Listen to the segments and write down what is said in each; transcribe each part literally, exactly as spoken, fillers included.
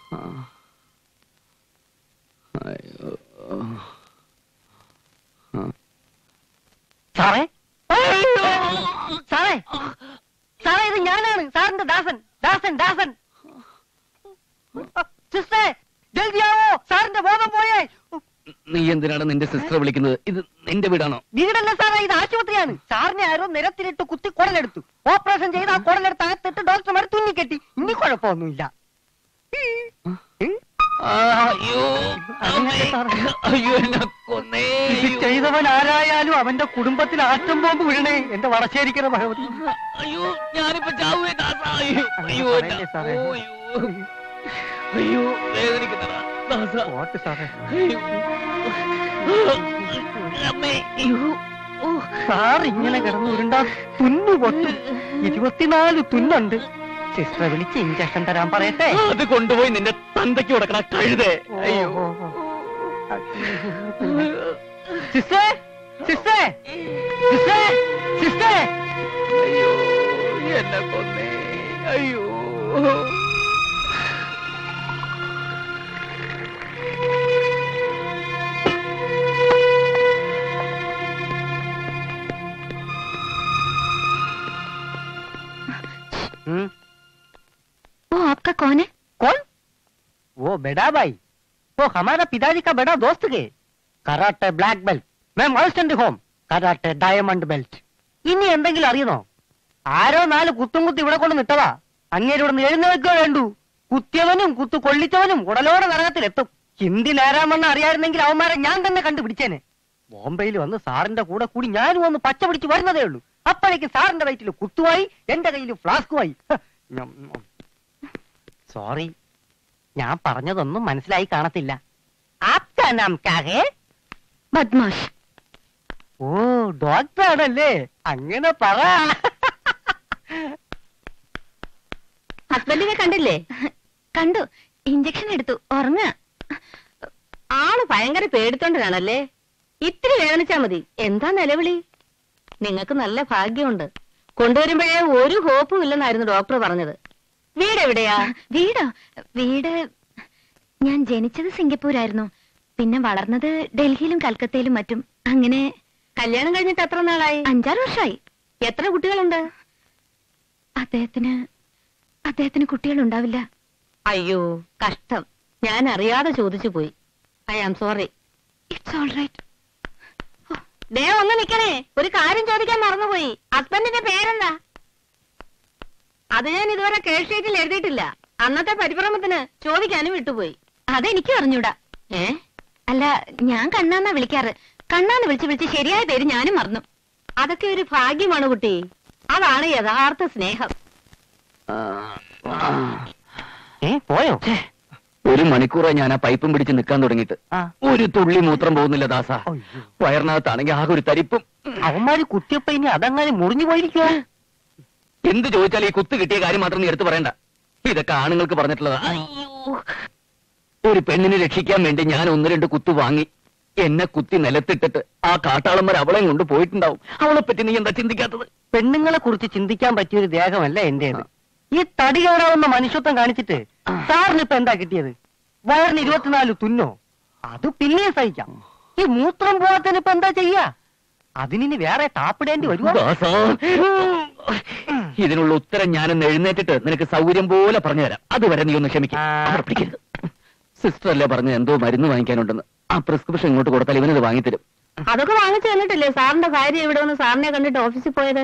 സാറേ സാറേ സാറേ ഇത് ഞാനാണ് സാറിന്റെ ദാസൻ ദാസൻ ദാസൻ സിസ്റ്ററെ ജൽദിയാവോ സാറിന്റെ ബോധം പോയേ. നീ എന്തിനാണ് നിന്റെ സിസ്റ്റർ വിളിക്കുന്നത്? ഇത് നിന്റെ വീടാണോ? വീടല്ല സാറേ, ഇത് ആശുപത്രിയാണ്. സാറിനെ ആരോ നിരത്തിലിട്ട് കുത്തി കുടലെടുത്തു. ഓപ്പറേഷൻ ചെയ്ത് ആ കുടലെടുത്ത് അകത്തിട്ട് ഡോക്ടർമാർ തുന്നിക്കെട്ടി. ഇനി കുഴപ്പമൊന്നുമില്ല. ചെയ്തവൻ ആരായാലും അവന്റെ കുടുംബത്തിൽ ആറ്റം ബോംബ് വീഴണേ എന്റെ വടശ്ശേരിക്കര ഭഗവതി. അയ്യോ ഞാനിപ്പോ ചാവേ ദാസാ. അയ്യോ സാറേ അയ്യോ വേദനിക്കുന്നതാ ദാസാ. ഓട്ട് സാറേ സാർ ഇങ്ങനെ കിടന്നു ഉരുണ്ടാ തുന്നു പൊട്ടും. ഇരുപത്തിനാല് തുന്നുണ്ട്. സിസ്റ്ററെ വിളിച്ച് ഇഞ്ചക്ഷൻ തരാൻ പറയട്ടെ. അത് കൊണ്ടുപോയി നിന്റെ തന്തയ്ക്ക് കൊടുക്കണ കഴുതേ. അയ്യോ സിസ്റ്റേ സിസ്റ്റേ സിസ്റ്റേ സിസ്റ്റേ അയ്യോ എന്നെ കൊന്നേ. അയ്യോ वो आपका कौन है? कौन? वो बेड़ा भाई, वो हमारा पिताजी का बड़ा दोस्त के. कराटे ब्लैक बेल्ट, मैं master home karate diamond belt. ഇനി എന്തെങ്കിലും അറിയുന്നോ? ആരോ നാല് കുത്തും കുത്തി ഇവിടെ കൊണ്ട് നിട്ടതാ. അങ്ങേരോട് എഴുന്നേൽക്കോ വേണ്ടു. കുത്തിയവനും കുത്തു കൊള്ളിച്ചവനും ഉടലോടെ നരകത്തിലെത്തും. ഹിന്ദി നേരാമെന്ന് അറിയായിരുന്നെങ്കിൽ അവന്മാരെ ഞാൻ തന്നെ കണ്ടുപിടിച്ചേനെ. ബോംബെയിൽ വന്ന് സാറിന്റെ കൂടെ കൂടി ഞാനും ഒന്ന് പച്ച പിടിച്ച് വരുന്നതേ ഉള്ളൂ. അപ്പോഴേക്ക് സാറിന്റെ വയറ്റിൽ കുത്തുവായി, എന്റെ കയ്യിൽ ഫ്ലാസ്കുമായി. സോറി, ഞാൻ പറഞ്ഞതൊന്നും മനസ്സിലായി കാണത്തില്ല. ആപ്കാ നാം ക്യാ ഹേ? ബദ്മാഷ്. ഓ ഡോക്ടറാണല്ലേ, അങ്ങനെ പറ. ഹസ്ബൻഡിനെ കണ്ടില്ലേ? കണ്ടു, ഇഞ്ചക്ഷൻ എടുത്തു, ഉറങ്ങ. ആള് ഭയങ്കര പേടിത്തൊണ്ടനാണല്ലേ. ഇത്തിരി വേദനിച്ചാ മതി, എന്താ നിലവിളി? നിങ്ങൾക്ക് നല്ല ഭാഗ്യമുണ്ട്. കൊണ്ടുവരുമ്പോഴേ ഒരു ഹോപ്പും ഇല്ലെന്നായിരുന്നു ഡോക്ടർ പറഞ്ഞത്. വീട് എവിടെയാ? വീടോ? വീട് ഞാൻ ജനിച്ചത് സിംഗപ്പൂരായിരുന്നു. പിന്നെ വളർന്നത് ഡൽഹിയിലും കൽക്കത്തയിലും മറ്റും. അങ്ങനെ. കല്യാണം കഴിഞ്ഞിട്ട് എത്ര നാളായി? അഞ്ചാറ് വർഷമായി. എത്ര കുട്ടികളുണ്ട്? അദ്ദേഹത്തിന് അദ്ദേഹത്തിന് കുട്ടികളുണ്ടാവില്ല. അയ്യോ കഷ്ടം, ഞാൻ അറിയാതെ ചോദിച്ചു പോയി. I am sorry. It's all right. ദേ ഒന്ന് നിക്കണേ, ഒരു കാര്യം ചോദിക്കാൻ മറന്നുപോയി. ഹസ്ബൻഡിന്റെ പേരെന്താ? അത് ഞാൻ ഇതുവരെ കേസ് ഷീറ്റിൽ എഴുതിയിട്ടില്ല. അന്നത്തെ പരിഭ്രമത്തിന് ചോദിക്കാനും വിട്ടുപോയി. അതെനിക്ക് അറിഞ്ഞൂടാ. ഏ അല്ല, ഞാൻ കണ്ണാന്നാ വിളിക്കാറ്. കണ്ണാന്ന് വിളിച്ച് വിളിച്ച് ശരിയായ പേര് ഞാനും മറന്നു. അതൊക്കെ ഒരു ഭാഗ്യമാണ് കുട്ടി. അതാണ് യഥാർത്ഥ സ്നേഹം. ഏ പോയോ? ഒരു മണിക്കൂറായി ഞാൻ ആ പൈപ്പും പിടിച്ച് നിൽക്കാൻ തുടങ്ങിയിട്ട്. ഒരു തുള്ളി മൂത്രം പോകുന്നില്ല ദാസ. വയറിനകത്താണെങ്കിൽ ആകെ ഒരു തരിപ്പും. അവന്മാര് കുത്തിയപ്പോ ഇനി അതങ്ങനെ മുറിഞ്ഞു പോയിരിക്കുക. എന്ത് ചോദിച്ചാൽ ഈ കുത്ത് കിട്ടിയ കാര്യം മാത്രം നീ എടുത്തു പറയണ്ട. ഇതൊക്കെ ആണുങ്ങൾക്ക് പറഞ്ഞിട്ടുള്ളതാ. ഒരു പെണ്ണിനെ രക്ഷിക്കാൻ വേണ്ടി ഞാൻ ഒന്ന് രണ്ട് കുത്തു വാങ്ങി. എന്നെ കുത്തി നിലത്തിട്ടിട്ട് ആ കാട്ടാളന്മാർ അവളെയും കൊണ്ട് പോയിട്ടുണ്ടാവും. അവളെ പറ്റി നീ എന്താ ചിന്തിക്കാത്തത്? പെണ്ണുങ്ങളെ കുറിച്ച് ചിന്തിക്കാൻ പറ്റിയൊരു ദേഹമല്ല എന്റേത്. ഈ തടി കാണാവുന്ന മനുഷ്യത്വം കാണിച്ചിട്ട് സാറിന് ഇപ്പൊ എന്താ കിട്ടിയത്? വയറിന് ഇരുപത്തിനാല് തുന്നോ? അത് പിന്നെയും സഹിക്കാം. ഈ മൂത്രം പോകാത്തതിന് ഇപ്പൊ എന്താ ചെയ്യാ? അതിനി വേറെ ടാപ്പിടേണ്ടി വരുമോ? ഇതിനുള്ള ഉത്തരം ഞാനൊന്ന് എഴുന്നേറ്റിട്ട് നിനക്ക് സൗകര്യം പോലെ പറഞ്ഞു തരാം. അതുവരെ നീ ഒന്ന് ക്ഷമിക്കാം. പിടിക്കരുത്. സിസ്റ്റർ അല്ലേ പറഞ്ഞ് എന്തോ മരുന്ന് വാങ്ങിക്കാനുണ്ടെന്ന്. ആ പ്രിസ്ക്രിപ്ഷൻ ഇങ്ങോട്ട് കൊടുത്താൽ ഇവനത് വാങ്ങിത്തരും. അതൊക്കെ വാങ്ങിച്ചു തന്നിട്ടില്ലേ സാറിന്റെ ഭാര്യ ഇവിടെ വന്ന് സാറിനെ കണ്ടിട്ട് ഓഫീസിൽ പോയത്?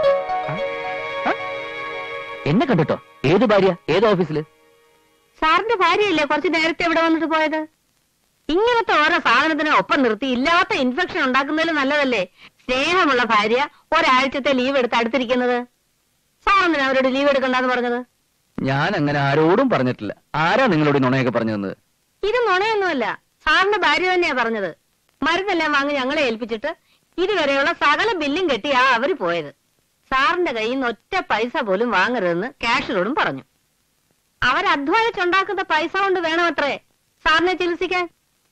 എന്നെ കണ്ടിട്ടോ? ഏത് ഭാര്യ? ഏത് ഓഫീസില്? സാറിന്റെ ഭാര്യയല്ലേ കുറച്ച് നേരത്തെ ഇവിടെ വന്നിട്ട് പോയത്? ഇങ്ങനത്തെ ഓരോ സാധനത്തിനെ ഒപ്പം നിർത്തി ഇല്ലാത്ത ഇൻഫെക്ഷൻ ഉണ്ടാക്കുന്നതിൽ നല്ലതല്ലേ സ്നേഹമുള്ള ഭാര്യ ഒരാഴ്ചത്തെ ലീവ് എടുത്ത് അടുത്തിരിക്കുന്നത്? സാറിന് അവരോട് ലീവ് എടുക്കണ്ടെന്ന് പറഞ്ഞത്? ഞാൻ അങ്ങനെ ആരോടും പറഞ്ഞിട്ടില്ല. ആരാ നിങ്ങളോട് നുണയൊക്കെ പറഞ്ഞു തന്നത്? ഇത് നുണയൊന്നുമല്ല, സാറിന്റെ ഭാര്യ തന്നെയാ പറഞ്ഞത്. മരുന്നെല്ലാം വാങ്ങി ഞങ്ങളെ ഏൽപ്പിച്ചിട്ട് ഇതുവരെയുള്ള സകല ബില്ലും കെട്ടിയാ അവര് പോയത്. സാറിന്റെ കയ്യിൽ നിന്ന് ഒറ്റ പൈസ പോലും വാങ്ങരുതെന്ന് ക്യാഷിനോടും പറഞ്ഞു. അവരധ്വാനിച്ചുണ്ടാക്കുന്ന പൈസ കൊണ്ട് വേണം അത്രേ സാറിനെ ചികിത്സിക്കാൻ.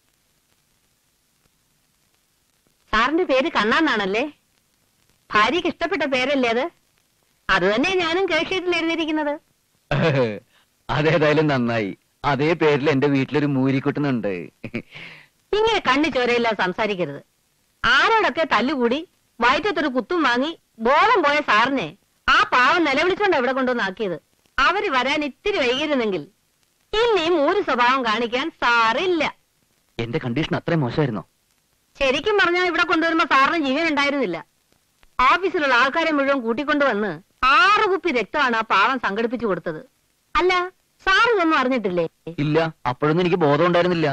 സാറിന്റെ പേര് കണ്ണാന്നാണല്ലേ? ഭാര്യക്ക് ഇഷ്ടപ്പെട്ട പേരല്ലേ അത്? അത് തന്നെ ഞാനും കേസ് ഷീറ്റിൽ എഴുതിയിരിക്കുന്നത്. അതേതായാലും നന്നായി. അതേ പേരിൽ എന്റെ വീട്ടിലൊരു മൂരിക്കുട്ടുന്നുണ്ട്. ഇങ്ങനെ കണ്ണു ചോരയില്ലാതെ സംസാരിക്കരുത്. ആരോടൊക്കെ തല്ലുകൂടി വയറ്റത്തൊരു കുത്തും വാങ്ങി ബോധം പോയ സാറിനെ ആ പാവം നിലവിളിച്ചോണ്ട് എവിടെ കൊണ്ടുവന്നാക്കിയത്. അവര് വരാൻ ഇത്തിരി വൈകിരുന്നെങ്കിൽ ഇനിയും ഒരു സ്വഭാവം കാണിക്കാൻ സാറില്ല. എന്റെ കണ്ടീഷൻ അത്രയും മോശമായിരുന്നോ? ശരിക്കും പറഞ്ഞാൽ ഇവിടെ കൊണ്ടുവരുമ്പോ സാറിന് ജീവൻ ഉണ്ടായിരുന്നില്ല. ഓഫീസിലുള്ള ആൾക്കാരെ മുഴുവൻ കൂട്ടിക്കൊണ്ടുവന്ന് ആറ് കുപ്പി രക്തമാണ് ആ പാവം സംഘടിപ്പിച്ചു കൊടുത്തത്. അല്ല, സാർ ഇതൊന്നും അറിഞ്ഞിട്ടില്ലേ? ഇല്ല, അപ്പോഴൊന്നും എനിക്ക് ബോധം ഉണ്ടായിരുന്നില്ല.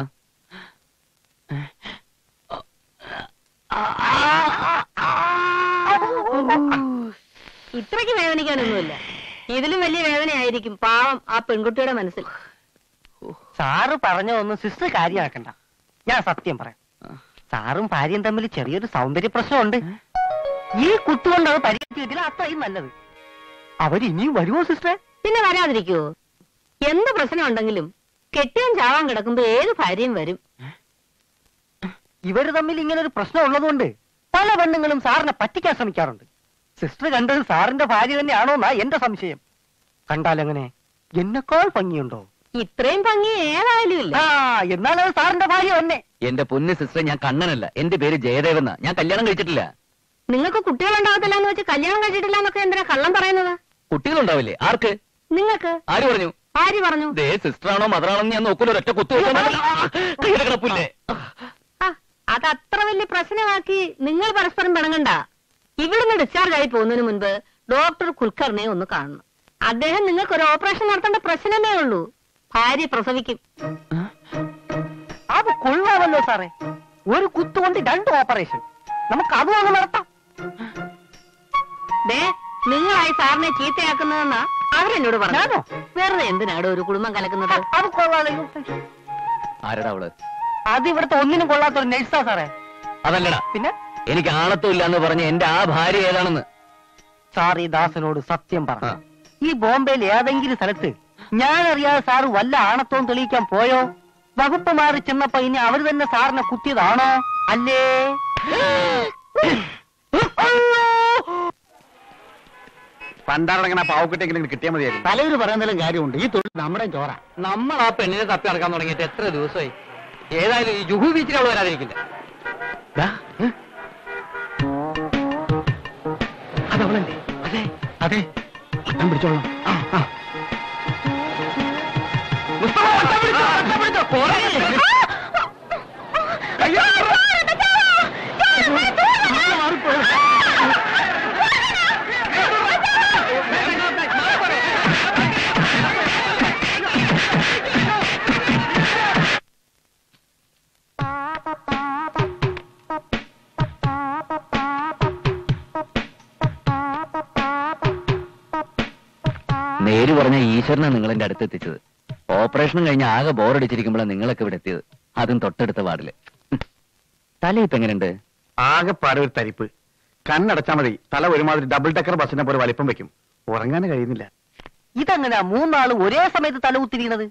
ഇത്രയ്ക്ക് വേദനിക്കാനൊന്നുമില്ല. ഇതിലും വലിയ വേദനയായിരിക്കും പാവം ആ പെൺകുട്ടിയുടെ മനസ്സിൽ. സാറ് പറഞ്ഞ ഒന്നും സിസ്റ്റർ കാര്യമാക്കണ്ട. ഞാൻ സത്യം പറയാം, സാറും ഭാര്യയും തമ്മിൽ ചെറിയൊരു സൗന്ദര്യ പ്രശ്നമുണ്ട്. ഈ കുത്തുകൊണ്ട് അത് പരിഹരിച്ചിട്ടില്ല, അത്രയും നല്ലത്. അവരിനിയും വരുമോ സിസ്റ്ററെ? പിന്നെ വരാതിരിക്കുവോ? എന്ത് പ്രശ്നം ഉണ്ടെങ്കിലും കെട്ടിയും ചാവാൻ കിടക്കുമ്പോ ഏത് ഭാര്യയും വരും. ഇവര് തമ്മിൽ ഇങ്ങനെ ഒരു പ്രശ്നം ഉള്ളതുകൊണ്ട് പല പെണ്ണുങ്ങളും സാറിനെ പറ്റിക്കാൻ ശ്രമിക്കാറുണ്ട്. സിസ്റ്റർ കണ്ടത് സാറിന്റെ ഭാര്യ തന്നെയാണോ എന്നാ എന്റെ സംശയം. കണ്ടാലെങ്ങനെ, എന്നെക്കാൾ ഭംഗിയുണ്ടോ? ഇത്രയും ഭംഗി ഏതായാലും ഇല്ല. ആ, എന്നാലത് സാറിന്റെ ഭാര്യ തന്നെ. എന്റെ പൊന്ന് സിസ്റ്റർ, ഞാൻ കണ്ണനല്ല, എന്റെ പേര് ജയദേവെന്ന. ഞാൻ കല്യാണം കഴിച്ചിട്ടില്ല. നിങ്ങൾക്ക് കുട്ടികളുണ്ടാകത്തില്ല എന്ന് വെച്ച് കല്യാണം കഴിച്ചിട്ടില്ല എന്നൊക്കെ എന്തിനാ കള്ളം പറയുന്നത്? കുട്ടികളുണ്ടാവില്ലേ? ആർക്ക്? നിങ്ങൾക്ക്. ആര് പറഞ്ഞു? ആര് പറഞ്ഞു? ദേ സിസ്റ്ററാണോ മദറാണോ ഞാൻ നോക്കൂല, ഒറ്റ കുത്തു കിടപ്പില്ലേ. അത് അത്ര വലിയ പ്രശ്നമാക്കി നിങ്ങൾ പരസ്പരം പിണങ്ങണ്ട. ഇവിടുന്ന് ഡിസ്ചാർജ് ആയി പോകുന്നതിന് മുൻപ് ഡോക്ടർ കുൽക്കർണിയെ ഒന്ന് കാണണം. അദ്ദേഹം നിങ്ങൾക്ക് ഒരു ഓപ്പറേഷൻ നടത്തേണ്ട പ്രശ്നമേ ഉള്ളൂ. ഭാര്യ പ്രസവിക്കും. അത് കൊള്ളാമല്ലോ സാറേ, ഒരു കുത്തുകൊണ്ട് രണ്ട് ഓപ്പറേഷൻ. നമുക്ക് അതും അങ്ങ് നടത്താം. ദേ, നിങ്ങളായി സാറിനെ ചീത്തയാക്കുന്നതെന്നാ അവരെന്നോട് പറഞ്ഞു. ഞാനോ? വെറുതെ എന്തിനാടോ ഒരു കുടുംബം കലക്കുന്നത്? അത് കൊള്ളാമല്ലോ. ആരടാ അവള്? അത് ഇവിടുത്തെ ഒന്നിനും കൊള്ളാത്ത ഒരു നഴ്സാ സാറേ. അതല്ലടാ, പിന്നെ എനിക്ക് ആണത്തും ഇല്ലാന്ന് പറഞ്ഞ് എന്റെ ആ ഭാര്യ ഏതാണെന്ന്. സാർ ഈ ദാസനോട് സത്യം പറ, ഈ ബോംബെയിൽ ഏതെങ്കിലും സ്ഥലത്ത് ഞാൻ അറിയാതെ സാറ് വല്ല ആണത്വവും തെളിയിക്കാൻ പോയോ? വകുപ്പ് മാറി ചെന്നപ്പോ ഇനി അവര് തന്നെ സാറിനെ കുത്തിയതാണോ? അല്ലേ? പണ്ടാറടങ്ങണ പാവക്കുട്ടെങ്കിലും കിട്ടിയാൽ മതിയായിരുന്നു. തലവര് പറയുന്നതിലും കാര്യമുണ്ട്. ഈ തൊഴിൽ നമ്മുടെ ചോറ. നമ്മൾ ആ പെണ്ണിനെ തപ്പി നടക്കാൻ തുടങ്ങിയിട്ട് എത്ര ദിവസമായി? ഏതായാലും ഈ ജുഹു ബീച്ചിൽ അവൾ വരാതിരിക്കില്ല. അതവളല്ലേ? അതെ അതെ, വട്ടം പിടിച്ചോളാം. നേര് പറഞ്ഞ ഈശ്വരനെ നിങ്ങൾ എന്റെ അടുത്ത് എത്തിച്ചത്. ഓപ്പറേഷനും കഴിഞ്ഞ് ആകെ ബോറടിച്ചിരിക്കുമ്പോഴാണ് നിങ്ങളൊക്കെ ഇവിടെ എത്തിയത്. അതും തൊട്ടടുത്ത വാർഡില്. തല ഇപ്പൊ എങ്ങനെയുണ്ട്? ആകെ പാടെ ഒരു തരിപ്പ്. കണ്ണടച്ചാൽ മതി, തല ഒരുമാതിരി ഡബിൾ ഡെക്കർ ബസ്സിനെ പോലെ വലിപ്പം വെക്കും. ഉറങ്ങാൻ കഴിയുന്നില്ല. ഇതെങ്ങനെയാ മൂന്നാള് ഒരേ സമയത്ത് തല കുത്തിരിക്കണത്?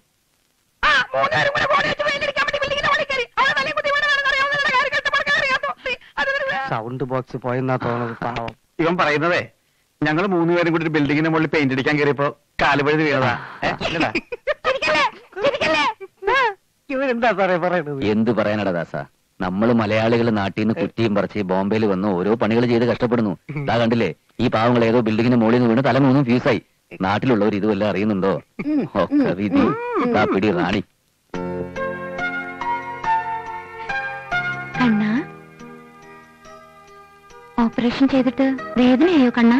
സൗണ്ട് ബോക്സ് പോയെന്നാ തോന്നുന്നത്. പാവം ഇവൻ പറയുന്നതേ, ഞങ്ങൾ മൂന്നുപേരും കൂടി ഒരു ബിൽഡിങ്ങിന്റെ മുകളിൽ പെയിന്റ് അടിക്കാൻ കയറിയപ്പോ കാലുപഴുതി വീണതാ. ഇവരെന്താ സാറേ പറയണത്? എന്ത് പറയാനടാ ദാസ, നമ്മള് മലയാളികൾ നാട്ടിൽ നിന്ന് കുറ്റിയും പറിച്ച് ബോംബെയിൽ വന്ന് ഓരോ പണികൾ ചെയ്ത് കഷ്ടപ്പെടുന്നു. ഇതാ കണ്ടില്ലേ, ഈ പാവങ്ങൾ ഏതോ ബിൽഡിങ്ങിന്റെ മുകളിൽ നിന്ന് വീണ് തല മൂന്നും ഫ്യൂസായി. നാട്ടിലുള്ളവർ ഇതുവല്ല അറിയുന്നുണ്ടോ? ഒക്കെ വിധി. ഇതാ പിടി റാണി. കണ്ണാ, ഓപ്പറേഷൻ ചെയ്തിട്ട് വേദനയായോ കണ്ണാ?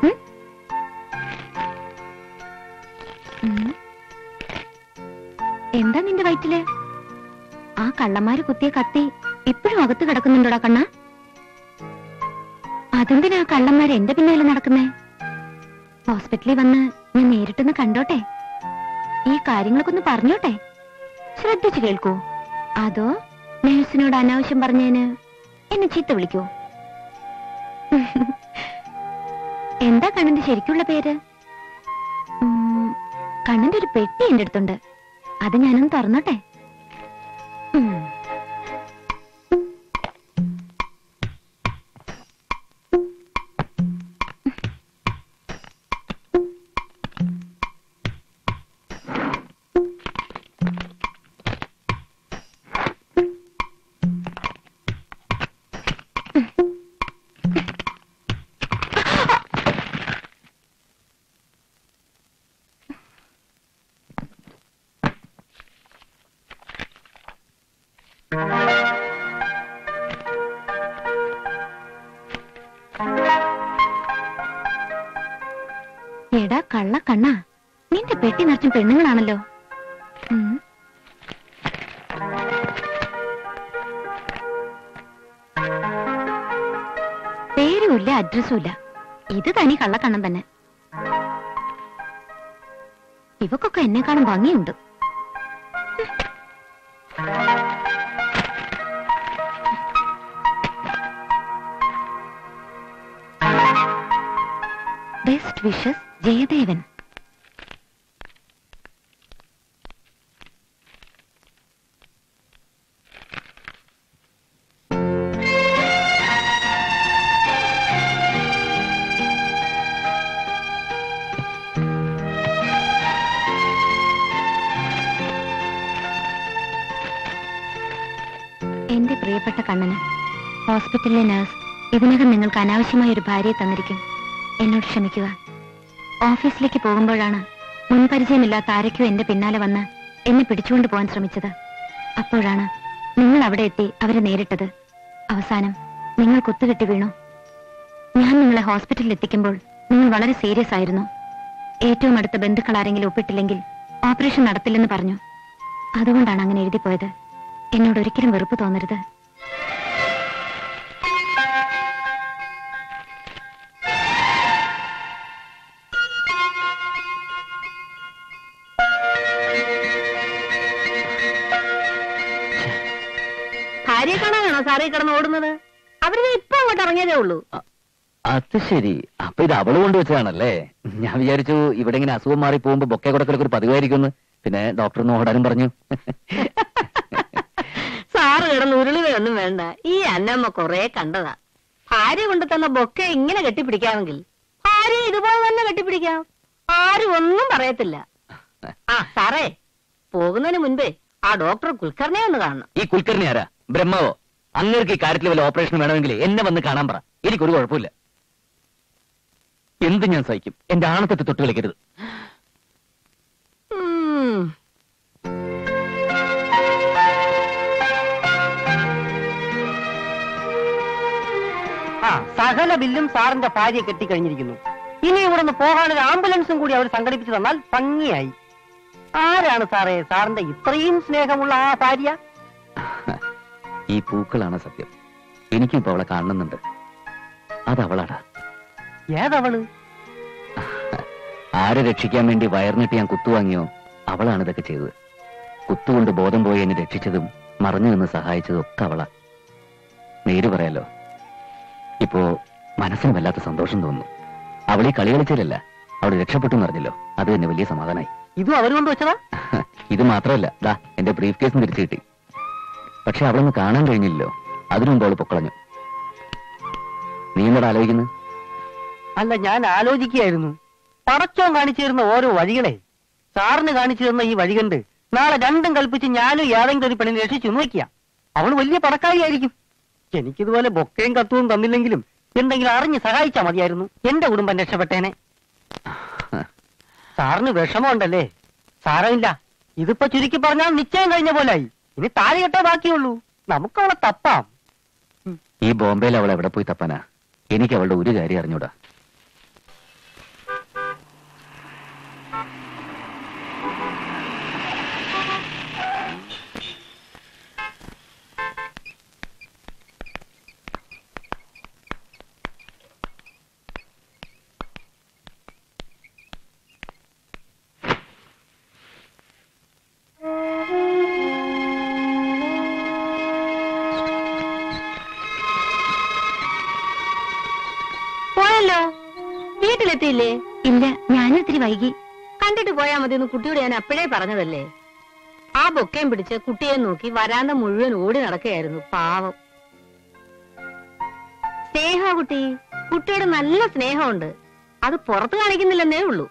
എന്താ നിന്റെ വയറ്റില്? ആ കള്ളന്മാര് കുത്തിയ കത്തി ഇപ്പോഴും അകത്ത് കിടക്കുന്നുണ്ടോടാ കണ്ണാ? അതെന്തിനാ കള്ളന്മാര് എന്റെ പിന്നാലെ നടക്കുന്നേ? ഹോസ്പിറ്റലിൽ വന്ന് ഞാൻ നേരിട്ടൊന്ന് കണ്ടോട്ടെ, ഈ കാര്യങ്ങളൊക്കെ ഒന്ന് പറഞ്ഞോട്ടെ. ശ്രദ്ധിച്ചു കേൾക്കൂ. അതോ നേഴ്സിനോട് അനാവശ്യം പറഞ്ഞതിന് എന്നെ ചീത്ത വിളിക്കോ? എന്താ കണ്ണന്റെ ശരിക്കുള്ള പേര്? കണ്ണന്റെ ഒരു പെട്ടി എന്റെ അടുത്തുണ്ട്, അത് ഞാനൊന്ന് തുറന്നോട്ടെ. കള്ള കണ്ണാ, നിന്റെ പെട്ടി നിറച്ചും പെണ്ണുങ്ങളാണല്ലോ. ഉം. പേരുമില്ല, അഡ്രസ്സും ഇല്ല. ഇത് തനി കള്ളക്കണ്ണം തന്നെ. ഇവക്കൊക്കെ എന്നെക്കാളും ഭംഗിയുണ്ട്. Best wishes, Jayadevan. എന്റെ പ്രിയപ്പെട്ട കണ്ണന്, ഹോസ്പിറ്റലിലെ നഴ്സ് ഇതിനകം നിങ്ങൾക്ക് അനാവശ്യമായ ഒരു ഭാര്യയെ തന്നിരിക്കും. എന്നോട് ക്ഷമിക്കുക. ഓഫീസിലേക്ക് പോകുമ്പോഴാണ് മുൻപരിചയമില്ലാത്ത ആരൊക്കെയോ എന്റെ പിന്നാലെ വന്ന് എന്നെ പിടിച്ചുകൊണ്ട് പോകാൻ ശ്രമിച്ചത്. അപ്പോഴാണ് നിങ്ങൾ അവിടെ എത്തി അവരെ നേരിട്ടത്. അവസാനം നിങ്ങൾ കുത്തുകെട്ടി വീണു. ഞാൻ നിങ്ങളെ ഹോസ്പിറ്റലിൽ എത്തിക്കുമ്പോൾ നിങ്ങൾ വളരെ സീരിയസ് ആയിരുന്നു. ഏറ്റവും അടുത്ത ബന്ധുക്കൾ ആരെങ്കിലും ഒപ്പിട്ടില്ലെങ്കിൽ ഓപ്പറേഷൻ നടത്തില്ലെന്ന് പറഞ്ഞു. അതുകൊണ്ടാണ് അങ്ങനെ എഴുതിപ്പോയത്. എന്നോട് ഒരിക്കലും വെറുപ്പ് തോന്നരുത്. ഭാര്യയെ കാണാനാണോ സാറേ കിടന്ന് ഓടുന്നത്? അവര് ഇപ്പൊ അങ്ങോട്ട് ഇറങ്ങിയതേ ഉള്ളൂ. അത് ശരി, അപ്പൊ ഇത് അവള് കൊണ്ടുവച്ചതാണല്ലേ? ഞാൻ വിചാരിച്ചു ഇവിടെ ഇങ്ങനെ അസുഖം മാറി പോകുമ്പോ ബൊക്കെ കൊടുക്കലൊക്കെ ഒരു പതിവായിരിക്കും. പിന്നെ ഡോക്ടർ ഒന്ന് ഓടാനും പറഞ്ഞു. സാറ് കിടന്ന് ഉരുളുകയൊന്നും വേണ്ട. ഈ അന്നമ്മ കൊറേ കണ്ടതാ. ഭാര്യ കൊണ്ടു തന്ന ബൊക്കെ ഇങ്ങനെ കെട്ടിപ്പിടിക്കാമെങ്കിൽ ഭാര്യ ഇതുപോലെ തന്നെ കെട്ടിപ്പിടിക്കാം. ആരും ഒന്നും പറയത്തില്ല. ആ സാറേ, പോകുന്നതിന് മുൻപേ ആ ഡോക്ടർ കുൽക്കർണിയെ ഒന്ന് കാണണം. ഈ കുൽക്കർണി ആരാ? ബ്രഹ്മാവോ? അങ്ങേർക്ക് ഈ കാര്യത്തിൽ വല്ല ഓപ്പറേഷൻ വേണമെങ്കിൽ എന്നെ വന്ന് കാണാൻ പറ. എനിക്കൊരു കുഴപ്പമില്ല. എന്ത് ഞാൻ സഹിക്കും. എന്റെ ആണത്തത്തെ തൊട്ട് കളിക്കരുത്. ആ സകല ബില്ലും സാറിന്റെ ഭാര്യയെ കെട്ടിക്കഴിഞ്ഞിരിക്കുന്നു. ഇനി ഇവിടെ നിന്ന് പോകാനൊരു ആംബുലൻസും കൂടി അവർ സംഘടിപ്പിച്ചു തന്നാൽ ഭംഗിയായി. ആരാണ് സാറേ സാറിന്റെ ഇത്രയും സ്നേഹമുള്ള ആ ഭാര്യ? ഈ പൂക്കളാണ് സത്യം. എനിക്കിപ്പോ അവളെ കാണുന്നുണ്ട്. അതവളാടാ. ഏതവള്? ആരെ രക്ഷിക്കാൻ വേണ്ടി വയർന്നിട്ട് ഞാൻ കുത്തുവാങ്ങിയോ അവളാണ് ഇതൊക്കെ ചെയ്തത്. കുത്തുകൊണ്ട് ബോധം പോയി എന്നെ രക്ഷിച്ചതും മറഞ്ഞു നിന്ന് സഹായിച്ചതും ഒക്കെ അവളാ. നേര് പറയാലോ, ഇപ്പോ മനസ്സിന് വല്ലാത്ത സന്തോഷം തോന്നുന്നു. അവളീ കളി കളിച്ചില്ലല്ല, അവൾ രക്ഷപ്പെട്ടു എന്നറിഞ്ഞല്ലോ. അത് തന്നെ വലിയ സമാധാനായി. ഇതും അവരുകൊണ്ട് വെച്ചതാ? ഇത് മാത്രമല്ല, ദാ എന്റെ ബ്രീഫ് കേസ് തിരിച്ചു കിട്ടി. പക്ഷെ അവളൊന്ന് കാണാൻ കഴിഞ്ഞില്ലല്ലോ. അതിനുമുമ്പ് അവള് പൊക്കളഞ്ഞു. നീ എന്നോട് ആലോചിക്കുന്നു? അല്ല, ഞാൻ ആലോചിക്കുകയായിരുന്നു. പടച്ചോൻ കാണിച്ചു തരുന്ന ഓരോ വഴികളെ സാറിന് കാണിച്ചു തരുന്ന ഈ വഴി കണ്ട് നാളെ രണ്ടും കൽപ്പിച്ച് ഞാനും ഏതെങ്കിലും ഒരു പെണ്ണിനെ രക്ഷിച്ചു നോക്കിയാ അവൾ വലിയ പടക്കാരിയായിരിക്കും. എനിക്കിതുപോലെ ബൊക്കയും കത്തുവും തന്നില്ലെങ്കിലും എന്തെങ്കിലും അറിഞ്ഞ് സഹായിച്ചാ മതിയായിരുന്നു. എന്റെ കുടുംബം രക്ഷപ്പെട്ടേനെ. സാറിന് വിഷമമുണ്ടല്ലേ? സാരമില്ല, ഇതിപ്പോ ചുരുക്കി പറഞ്ഞാൽ നിശ്ചയം കഴിഞ്ഞ പോലായി. ഇനി താഴെ കെട്ടേ ബാക്കിയുള്ളൂ. നമുക്ക് അവളെ തപ്പാം. ഈ ബോംബെയിൽ അവൾ എവിടെ പോയി തപ്പാനാ? എനിക്ക് അവളുടെ ഒരു കാര്യം അറിഞ്ഞൂടാ. വീട്ടിലെത്തിയില്ലേ? ഇല്ല, ഞാനും ഇത്തിരി വൈകി. കണ്ടിട്ട് പോയാ മതി എന്ന് കുട്ടിയോട് ഞാൻ അപ്പോഴേ പറഞ്ഞതല്ലേ. ആ ബൊക്കയും പിടിച്ച് കുട്ടിയെ നോക്കി വരാന്ത മുഴുവൻ ഓടി നടക്കുകയായിരുന്നു. പാവം സ്നേഹ കുട്ടി. കുട്ടിയോട് നല്ല സ്നേഹമുണ്ട്. അത് പുറത്ത് കാണിക്കുന്നില്ലെന്നേ ഉള്ളൂ.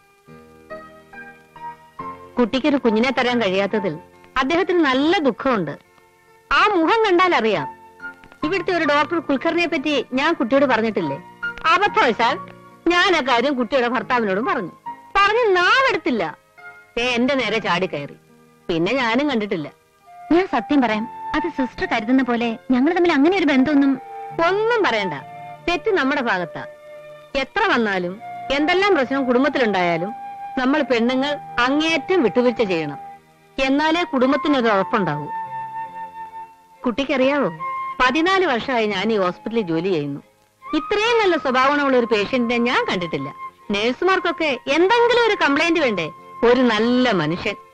കുട്ടിക്കൊരു കുഞ്ഞിനെ തരാൻ കഴിയാത്തതിൽ അദ്ദേഹത്തിന് നല്ല ദുഃഖമുണ്ട്. ആ മുഖം കണ്ടാൽ അറിയാം. ഇവിടുത്തെ ഒരു ഡോക്ടർ കുൽക്കർണിയെ പറ്റി ഞാൻ കുട്ടിയോട് പറഞ്ഞിട്ടില്ലേ? അബദ്ധവശാൽ ഞാൻ ആ കാര്യം കുട്ടിയുടെ ഭർത്താവിനോടും പറഞ്ഞു. പറഞ്ഞു നാവെടുത്തില്ല. എന്റെ നേരെ ചാടിക്കയറി. പിന്നെ ഞാനും കണ്ടിട്ടില്ല. ഞാൻ സത്യം പറയാം, അത് സിസ്റ്റർ കരുതുന്ന പോലെ ഞങ്ങൾ തമ്മിൽ അങ്ങനെ ഒരു ബന്ധമൊന്നും. ഒന്നും പറയണ്ട. തെറ്റ് നമ്മുടെ ഭാഗത്താ. എത്ര വന്നാലും എന്തെല്ലാം പ്രശ്നം കുടുംബത്തിലുണ്ടായാലും നമ്മൾ പെണ്ണുങ്ങൾ അങ്ങേയറ്റം വിട്ടുവീഴ്ച ചെയ്യണം. എന്നാലേ കുടുംബത്തിനൊരു ഉറപ്പുണ്ടാവൂ. കുട്ടിക്കറിയാവോ, പതിനാല് വർഷമായി ഞാൻ ഈ ഹോസ്പിറ്റലിൽ ജോലി ചെയ്യുന്നു. ഇത്രയും നല്ല സ്വഭാവമുള്ള ഒരു പേഷ്യന്റിനെ ഞാൻ കണ്ടിട്ടില്ല. നേഴ്സുമാർക്കൊക്കെ എന്തെങ്കിലും ഒരു കംപ്ലൈന്റ് വേണ്ടേ? ഒരു നല്ല മനുഷ്യൻ.